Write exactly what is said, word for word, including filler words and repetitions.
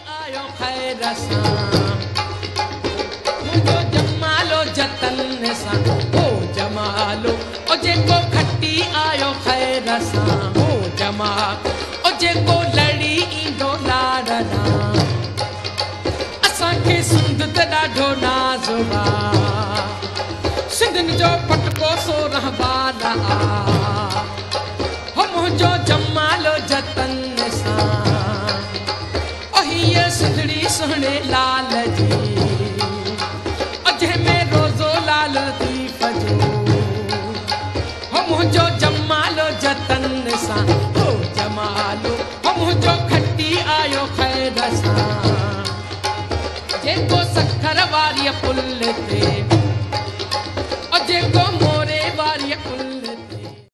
आयो खैर सां मुंहिंजो जमालो जतन सां हो जमालो ओ जेको खटी आयो खैर सां हो जमाल ओ जेको लड़ी ईंदो लाड़ सां असांखे सिंध त ॾाढो नाज़ बा सिंधियुनि जो पटको सो रहबान आ हो मुंहिंजो जमालो जतन सां ओ हीअ सिंधड़ी सुहिणे लाल जी